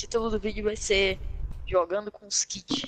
título do vídeo vai ser Jogando com os kits.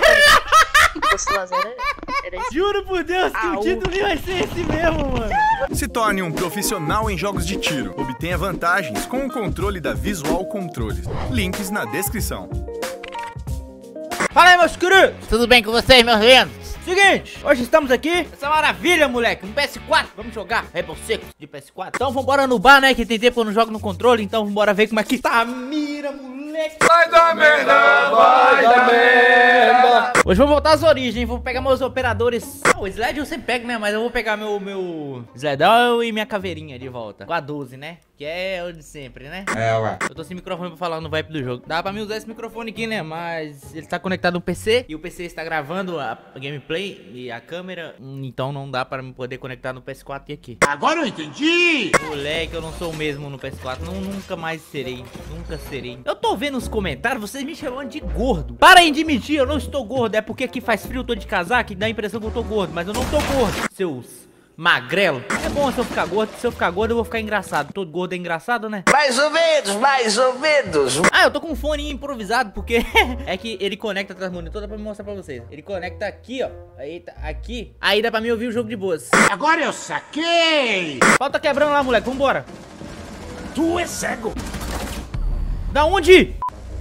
Era isso. Juro por Deus que o título vai ser esse mesmo, mano. Se torne um profissional em jogos de tiro. Obtenha vantagens com o controle da Visual Controles. Links na descrição. Fala aí, meus queridos. Tudo bem com vocês, meus lindos? Seguinte, hoje estamos aqui, essa maravilha, moleque, um PS4, vamos jogar Rainbow Six de PS4. Então vambora no bar, né, que tem tempo que eu não jogo no controle, então vambora ver como é que tá a mira, moleque. Vai dar merda, vai dar merda. Hoje vamos voltar às origens, vou pegar meus operadores. O Sled eu sempre pego, né, mas eu vou pegar meu Sledão e minha caveirinha de volta. Com a 12, né, que é o de sempre, né. É, ué. Eu tô sem microfone pra falar no vibe do jogo. Dá pra mim usar esse microfone aqui, né, mas ele tá conectado no PC e o PC está gravando a gameplay e a câmera, então não dá para me poder conectar no PS4 e aqui. Agora eu entendi! Moleque, eu não sou o mesmo no PS4, nunca mais serei, nunca serei. Eu tô vendo nos comentários vocês me chamando de gordo. Parem de mentir, eu não estou gordo, é porque aqui faz frio, eu tô de casaco e dá a impressão que eu tô gordo, mas eu não tô gordo, seus magrelo. É bom se eu ficar gordo eu vou ficar engraçado. Todo gordo é engraçado, né? Mais ou menos, mais ou menos. Ah, eu tô com um fone improvisado porque é que ele conecta atrás do monitor, dá pra me mostrar pra vocês. Ele conecta aqui, ó. Aí tá aqui. Aí dá pra mim ouvir o jogo de boas. Agora eu saquei. Falta quebrando lá, moleque. Vambora. Tu é cego. Da onde?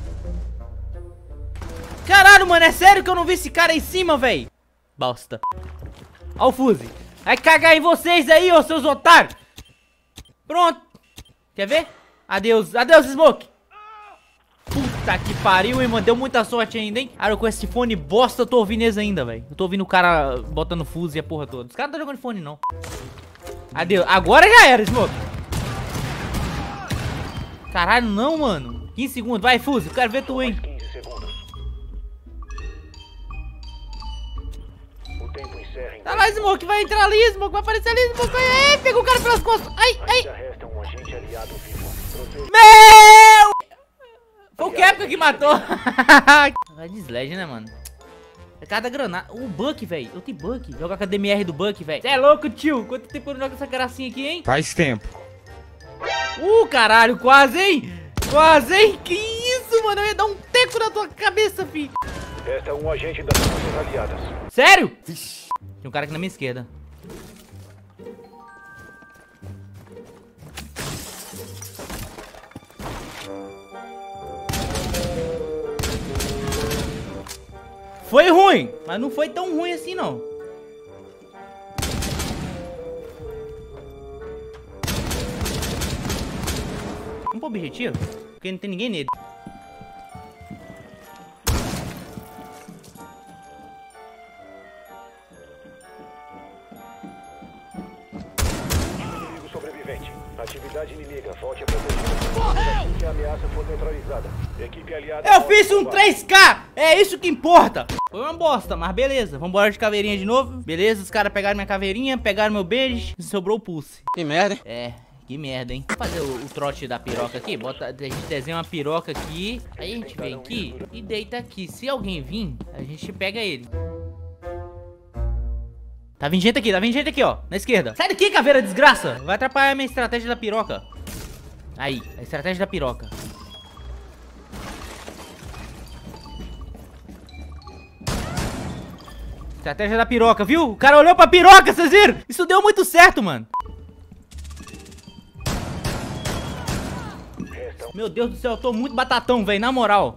Caralho, mano, é sério que eu não vi esse cara aí em cima, velho? Bosta. Ó o fuzil. Vai cagar em vocês aí, ô seus otários. Pronto. Quer ver? Adeus, adeus, Smoke. Puta que pariu, hein, mano. Deu muita sorte ainda, hein. Cara, com esse fone bosta, eu tô ouvindo eles ainda, velho. Eu tô ouvindo o cara botando fuzil e a porra toda. Os caras não estão jogando fone, não. Adeus. Agora já era, Smoke. Caralho, não, mano. 15 segundos. Vai, fuzil. Quero ver tu, hein. Tá lá, Smoke, vai entrar ali, Smoke, vai aparecer ali, Smoke. Ai, pegou o cara pelas costas. Ai, ai. Meu! Foi o Capcom que matou. Vai de Sledge, né, mano? É cada granada. O Buck, velho. Eu tenho Buck. Joga com a DMR do Buck, velho. Você é louco, tio. Quanto tempo eu não jogo essa gracinha aqui, hein? Faz tempo. Caralho, quase, hein? Quase, hein? Que isso, mano? Eu ia dar um teco na tua cabeça, filho. Esta é um agente das forças aliadas. Sério? Vixe. Tem um cara aqui na minha esquerda. Foi ruim, mas não foi tão ruim assim, não. Vamos pro objetivo? Porque não tem ninguém nele. Atividade inimiga, volte a proteger. Que a ameaça for neutralizada. Equipe aliada. Eu fiz um 3K! É isso que importa! Foi uma bosta, mas beleza. Vambora de caveirinha de novo. Beleza, os caras pegaram minha caveirinha, pegaram meu beijo e sobrou o pulse. Que merda, hein? É, que merda, hein? Vamos fazer o trote da piroca aqui. Bota, a gente desenha uma piroca aqui. Aí a gente vem aqui e deita aqui. Se alguém vir, a gente pega ele. Tá vindo gente aqui, ó, na esquerda. Sai daqui, caveira, desgraça. Vai atrapalhar a minha estratégia da piroca. Aí, a estratégia da piroca. Estratégia da piroca, viu? O cara olhou pra piroca, vocês viram? Isso deu muito certo, mano. Meu Deus do céu, eu tô muito batatão, velho, na moral.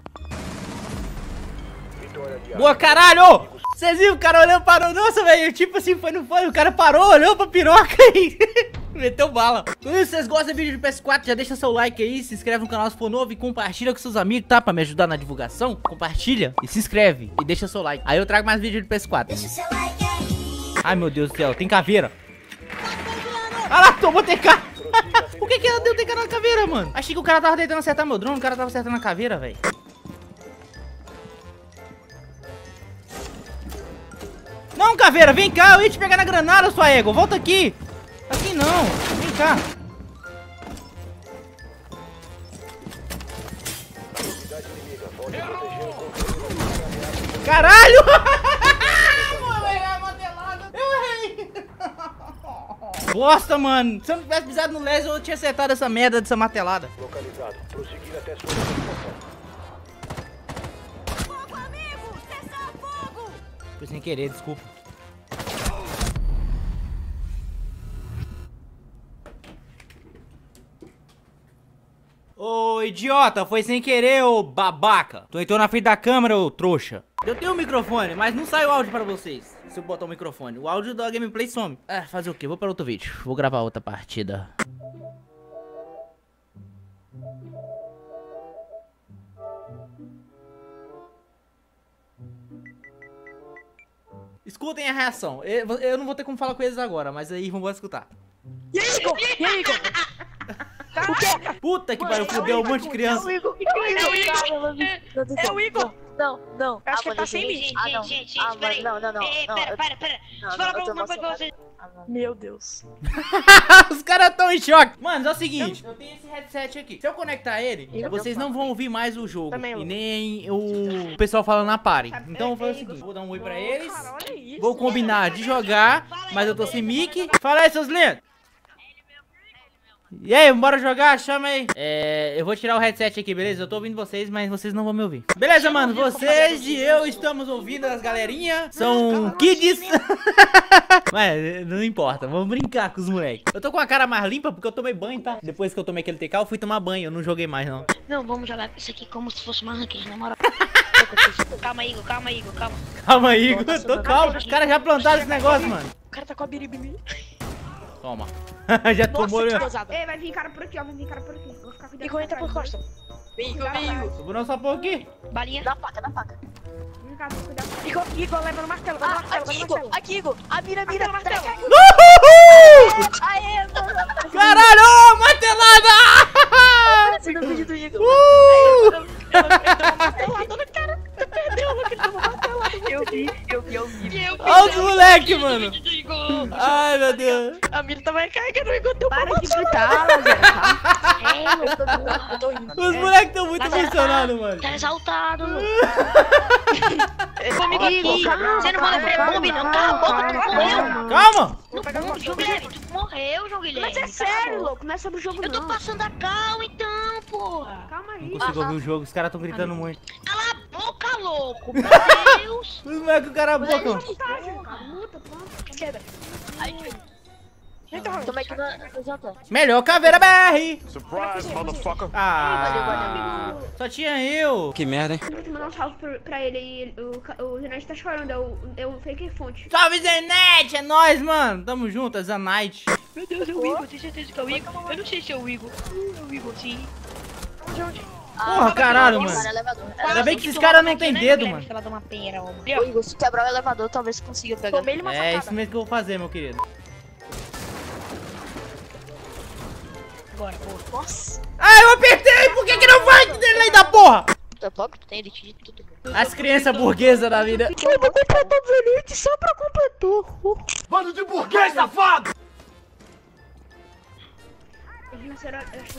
Boa, caralho! Vocês viram? O cara olhou, parou. Nossa, velho, tipo assim, não foi. O cara parou, olhou pra piroca e meteu bala. Por isso, vocês gostam do vídeo de PS4, já deixa seu like aí, se inscreve no canal se for novo e compartilha com seus amigos, tá? Pra me ajudar na divulgação. Compartilha e se inscreve e deixa seu like. Aí eu trago mais vídeo de PS4. Deixa seu like aí. Ai, meu Deus do céu, tem caveira. Ah lá, tomou TK. Por que ela deu TK na caveira, mano? Achei que o cara tava tentando acertar meu drone, o cara tava acertando a caveira, velho. Não, caveira, vem cá, eu ia te pegar na granada, sua égua. Volta aqui. Assim não, vem cá. Caralho! Eu errei. Bosta, mano. Se eu não tivesse pisado no laser, eu tinha acertado essa merda dessa martelada. Localizado. Prosseguir até sua localização. sem querer, desculpa. Ô, idiota, foi sem querer, ô babaca. Tu entrou na frente da câmera, ô trouxa. Eu tenho um microfone, mas não sai o áudio pra vocês. Se eu botar o microfone, o áudio da gameplay some. Fazer o quê? Vou para outro vídeo. Vou gravar outra partida. Escutem a reação. Eu não vou ter como falar com eles agora, mas aí vamos escutar. E aí, Igor? E aí, Igor? O quê? Puta que pariu, fudeu um monte de criança. É o Igor. Não. Eu acho que ele tá sem mim. Gente, peraí. Não. Para. Deixa eu falar uma coisa pra vocês. Meu Deus. Os caras tão em choque. Mano, é o seguinte, eu tenho esse headset aqui. Se eu conectar ele, vocês não vão ouvir mais o jogo. Também, e nem o pessoal falando na party. Então eu vou fazer o seguinte, vou dar um oi pra eles. Vou combinar de jogar, mas eu tô sem mic. Fala aí, seus lindos. E aí, bora jogar? Chama aí. Eu vou tirar o headset aqui, beleza? Eu tô ouvindo vocês, mas vocês não vão me ouvir. Beleza, mano, vocês e eu estamos ouvindo as galerinhas. São kids. Mas não importa, vamos brincar com os moleques. Eu tô com a cara mais limpa porque eu tomei banho, tá? Depois que eu tomei aquele TK, eu fui tomar banho, eu não joguei mais, não. Não, vamos jogar isso aqui como se fosse uma ranked, na moral. Calma, Igor. Calma aí, Igor, tô calmo. Os caras já plantaram esse negócio, mano. O cara tá com a biribili. Toma. Já tomou, né? Ei, vai vir cara por aqui, ó. Vou ficar cuidando. Igor, entra por costa. Vem, Igor. Sobrou nossa porra aqui. Balinha. Da faca. Vem cá, vou cuidar. Igor, leva no martelo, Aqui, Igor. A mira. Martelo. Uhul! Aê, mano. Caralho, ô, martelada! Aparecendo no vídeo do Igor. Uh! Martelada na cara. Perdeu, ele tomou martelada. Eu vi. Olha os moleque, mano. Ai, meu Deus. A mira tava carregando o Igor. Para de gritar, galera, tá? Eu tô rindo. Os moleques tão muito emocionados, mano. Tá exaltado. Comigo aqui. Você não vai levar bomba, não. Cala a boca, tu morreu. Calma. Não, João Guilherme, tu morreu, João Guilherme. Mas é sério, louco. Não é sobre o jogo, Eu tô não. passando a cal, então, porra. Calma aí. Não consigo ouvir o jogo, os caras tão gritando muito. Cala a boca, louco. Meu Deus. Os moleques, o cara boca. Luta, pronto. Esquerda. Toma aqui no jantar. Melhor caveira BR. Surprise, motherfucker. Ah, só tinha eu. Que merda, hein? Vou te mandar um salve pra ele aí. O Zenite tá chorando. É o fake fonte. Salve, Zenete, é nóis, mano. Tamo junto, é Zanite. Meu Deus, é o Igor. Tenho certeza que é o Igor. Eu não sei se é o Igor. É o Igor, sim. Porra, caralho, mano. Ainda bem que esses caras não tem dedo, mano. Ela dá uma pera, ó. Ô, Igor, se quebrar o elevador, talvez consiga pegar. Tomei ele uma É facada. isso mesmo que eu vou fazer, meu querido. Agora, porra. Nossa. Ah, eu apertei! Por que não vai delay da porra? Tu é pobre, tu tem elite de tudo. As crianças burguesas da vida. Eu vou comprar todos os elites só pra completar. Bando de burguês, safado! Eles nasceram.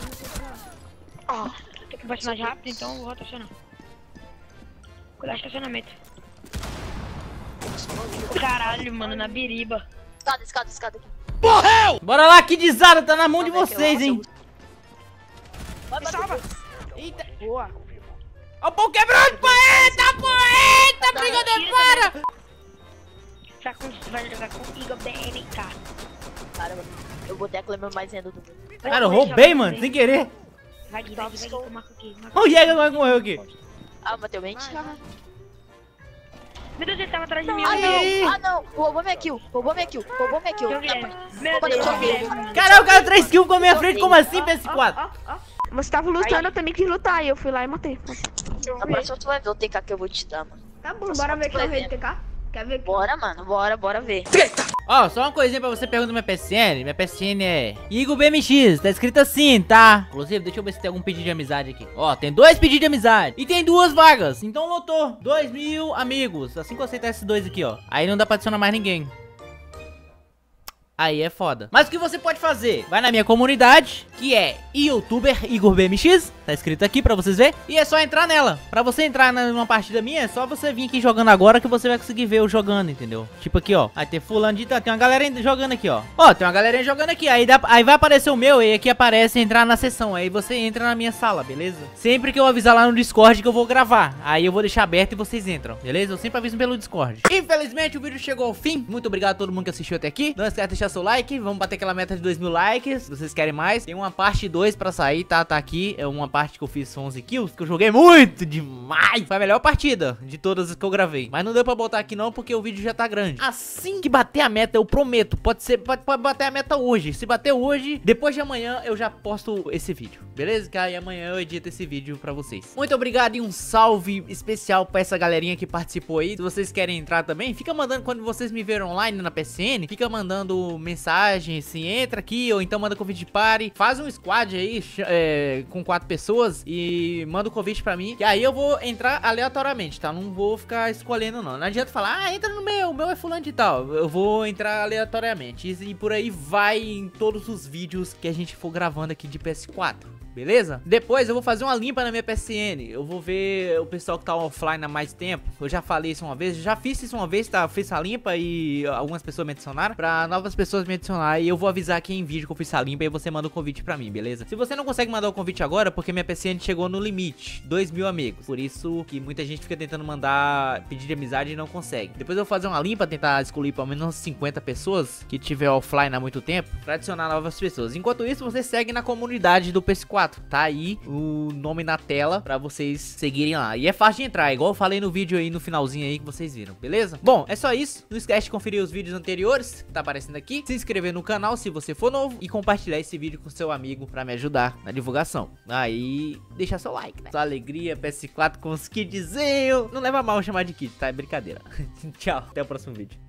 Tem que vacinar rápido, então eu vou estacionar. Cuidar do estacionamento. Caralho, mano, na biriba. Escada aqui. Bora lá, que desada, tá na mão de vocês, hein? Me salva. Eita. Boa. Ó o pau quebrando, poeta, brincadeira, para! Vai jogar com Igor BNK. Caramba, eu botei a Clemmer mais renda do mundo. Cara, eu roubei, mano, sem querer. Vai, que eu marco aqui. O Jäger vai morrer aqui. Ah, bateu mente. Meu Deus, ele tava atrás de mim. Não. Roubou minha kill. João Guilherme. Meu Quando eu Deus, tô João Guilherme. Caralho, o cara 3 kills com a minha frente, como assim, PS4? Você tava lutando, eu também quis lutar. E eu fui lá e matei. Na próxima tu vai ver o TK que eu vou te dar, mano. Tá bom, bora ver quem é o rei do TK. Quer ver? Bora, mano. Bora ver. Ó, só uma coisinha pra você perguntar minha PSN. Minha PSN é Igor BMX, tá escrito assim, tá? Inclusive, deixa eu ver se tem algum pedido de amizade aqui. Ó, tem 2 pedidos de amizade. E tem 2 vagas, então lotou. 2.000 amigos. Assim que eu aceitar esses 2 aqui, ó. Aí não dá pra adicionar mais ninguém. Aí é foda. Mas o que você pode fazer? Vai na minha comunidade, que é YouTuber Igor BMX. Tá escrito aqui pra vocês verem. E é só entrar nela. Pra você entrar numa partida minha, é só você vir aqui jogando agora que você vai conseguir ver eu jogando, entendeu? Tipo aqui, ó. Aí tem fulano de... Tem uma galera jogando aqui, ó. Ó, tem uma galera jogando aqui. Aí vai aparecer o meu e aqui aparece entrar na sessão. Aí você entra na minha sala, beleza? Sempre que eu avisar lá no Discord que eu vou gravar. Aí eu vou deixar aberto e vocês entram, beleza? Eu sempre aviso pelo Discord. Infelizmente o vídeo chegou ao fim. Muito obrigado a todo mundo que assistiu até aqui. Não esquece de deixar seu like. Vamos bater aquela meta de 2.000 likes. Se vocês querem mais. Tem uma parte 2 pra sair, tá? Tá aqui. É uma parte que eu fiz 11 kills. Que eu joguei muito demais. Foi a melhor partida de todas as que eu gravei. Mas não deu pra botar aqui não, porque o vídeo já tá grande. Assim que bater a meta, eu prometo. Pode bater a meta hoje. Se bater hoje, depois de amanhã eu já posto esse vídeo. Beleza? Que aí amanhã eu edito esse vídeo pra vocês. Muito obrigado e um salve especial pra essa galerinha que participou aí. Se vocês querem entrar também, fica mandando quando vocês me verem online na PSN. Fica mandando mensagem assim, entra aqui, ou então manda convite de party. Faz um squad aí com 4 pessoas e manda o convite pra mim, que aí eu vou entrar aleatoriamente, tá? Não vou ficar escolhendo não. Não adianta falar, ah, entra no meu, o meu é fulano de tal. Eu vou entrar aleatoriamente e por aí vai em todos os vídeos que a gente for gravando aqui de PS4. Beleza? Depois eu vou fazer uma limpa na minha PSN. Eu vou ver o pessoal que tá offline há mais tempo. Eu já falei isso uma vez. Já fiz isso uma vez, tá? Fiz a limpa e algumas pessoas me adicionaram. Pra novas pessoas me adicionar. E eu vou avisar aqui em vídeo que eu fiz a limpa. E você manda o convite pra mim, beleza? Se você não consegue mandar o convite agora, porque minha PSN chegou no limite 2.000 amigos. Por isso que muita gente fica tentando mandar pedir de amizade e não consegue. Depois eu vou fazer uma limpa, tentar excluir pelo menos 50 pessoas que tiver offline há muito tempo, pra adicionar novas pessoas. Enquanto isso, você segue na comunidade do PS4. Tá aí o nome na tela pra vocês seguirem lá. E é fácil de entrar, igual eu falei no vídeo aí no finalzinho aí que vocês viram, beleza? Bom, é só isso. Não esquece de conferir os vídeos anteriores que tá aparecendo aqui, se inscrever no canal se você for novo e compartilhar esse vídeo com seu amigo pra me ajudar na divulgação. Aí, deixa seu like, né? Sua alegria, PS4 com os kidzinhos. Não leva mal chamar de kid, tá? É brincadeira. Tchau, até o próximo vídeo.